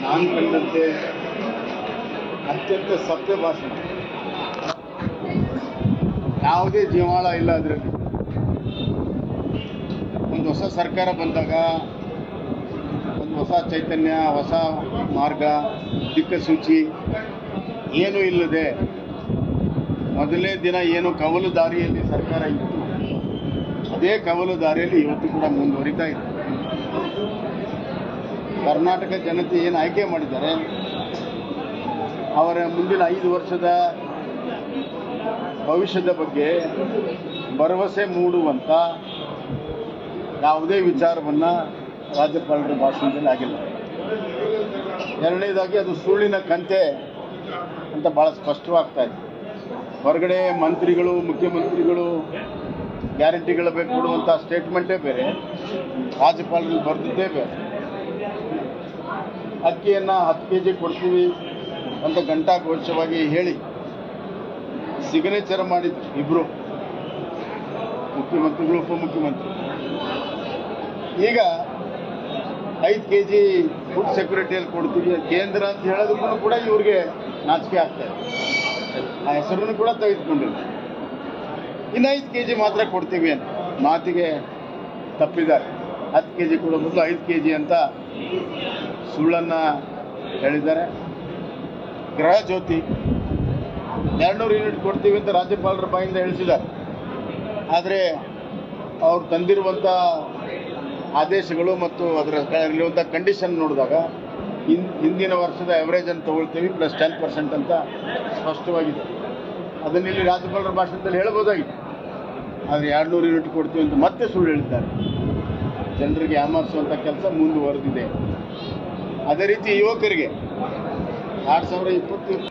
ನಾನು ಕಂಡಂತೆ ಅತ್ಯಂತ ಸತ್ಯ ಭಾಷಣ. ಯಾವುದೇ ಜೀವಾಳ ಇಲ್ಲ ಅದರಲ್ಲಿ. ಒಂದು ಹೊಸ ಸರ್ಕಾರ ಬಂದಾಗ ಒಂದು ಹೊಸ ಚೈತನ್ಯ, ಹೊಸ ಮಾರ್ಗ, ದಿಕ್ಕಸೂಚಿ ಏನೂ ಇಲ್ಲದೆ ಮೊದಲನೇ ದಿನ ಏನು ಕವಲು ದಾರಿಯಲ್ಲಿ ಸರ್ಕಾರ ಇತ್ತು, ಅದೇ ಕವಲು ದಾರಿಯಲ್ಲಿ ಇವತ್ತು ಕೂಡ ಮುಂದುವರಿತಾ ಇದೆ. ಕರ್ನಾಟಕ ಜನತೆ ಏನು ಆಯ್ಕೆ ಮಾಡಿದ್ದಾರೆ, ಅವರ ಮುಂದಿನ 5 ವರ್ಷದ ಭವಿಷ್ಯದ ಬಗ್ಗೆ ಭರವಸೆ ಮೂಡುವಂಥ ಯಾವುದೇ ವಿಚಾರವನ್ನು ರಾಜ್ಯಪಾಲರ ಭಾಷಣದಲ್ಲಿ ಆಗಿಲ್ಲ. ಎರಡನೇದಾಗಿ ಅದು ಸುಳ್ಳಿನ ಕಂತೆ ಅಂತ ಭಾಳ ಸ್ಪಷ್ಟವಾಗ್ತಾ ಇದೆ. ಹೊರಗಡೆ ಮಂತ್ರಿಗಳು, ಮುಖ್ಯಮಂತ್ರಿಗಳು ಗ್ಯಾರಂಟಿಗಳ ಬೇಕು ಕೊಡುವಂಥ ಸ್ಟೇಟ್ಮೆಂಟೇ ಬೇರೆ, ರಾಜ್ಯಪಾಲರಲ್ಲಿ ಬರೆದಿದ್ದೇ ಬೇರೆ. ಅಕ್ಕಿಯನ್ನು 10 kg ಕೊಡ್ತೀವಿ ಅಂತ ಘಂಟಾಘೋಷವಾಗಿ ಹೇಳಿ ಸಿಗ್ನೇಚರ್ ಮಾಡಿದ್ರು ಇಬ್ಬರು ಮುಖ್ಯಮಂತ್ರಿಗಳು, ಉಪಮುಖ್ಯಮಂತ್ರಿ. ಈಗ 5 kg ಫುಡ್ ಸೆಕ್ಯೂರಿಟಿಯಲ್ಲಿ ಕೊಡ್ತೀವಿ ಕೇಂದ್ರ ಅಂತ ಹೇಳೋದಕ್ಕೂ ಕೂಡ ಇವ್ರಿಗೆ ನಾಚಿಕೆ ಆಗ್ತಾ ಇದೆ. ಆ ಹೆಸರನ್ನು ಕೂಡ ತೆಗೆದುಕೊಂಡಿಲ್ಲ. ಇನ್ನು 5 kg ಮಾತ್ರ ಕೊಡ್ತೀವಿ ಅಂತ ಮಾತಿಗೆ ತಪ್ಪಿದ್ದಾರೆ. 10 kg ಕೊಡೋ ಬದಲು 5 kg ಅಂತ ಸುಳ್ಳನ್ನು ಹೇಳಿದ್ದಾರೆ. ಗೃಹ ಜ್ಯೋತಿ 200 ಯೂನಿಟ್ ಕೊಡ್ತೀವಿ ಅಂತ ರಾಜ್ಯಪಾಲರ ಬಾಯಿಂದ ಹೇಳಿಸಿದ್ದಾರೆ. ಆದರೆ ಅವ್ರು ತಂದಿರುವಂಥ ಆದೇಶಗಳು ಮತ್ತು ಅದರಲ್ಲಿರುವಂಥ ಕಂಡೀಷನ್ ನೋಡಿದಾಗ ಹಿಂದಿನ ವರ್ಷದ ಎವರೇಜನ್ನು ತಗೊಳ್ತೀವಿ ಪ್ಲಸ್ 10% ಅಂತ ಸ್ಪಷ್ಟವಾಗಿದೆ. ಅದನ್ನಿಲ್ಲಿ ರಾಜ್ಯಪಾಲರ ಭಾಷಣದಲ್ಲಿ ಹೇಳ್ಬೋದಾಗಿತ್ತು. ಆದರೆ 200 ಯೂನಿಟ್ ಕೊಡ್ತೀವಿ ಅಂತ ಮತ್ತೆ ಸುಳ್ಳು ಹೇಳಿದ್ದಾರೆ. ಜನರಿಗೆ ಯಾಮಾರಿಸುವಂಥ ಕೆಲಸ ಮುಂದುವರೆದಿದೆ. ಅದೇ ರೀತಿ ಯುವಕರಿಗೆ 2020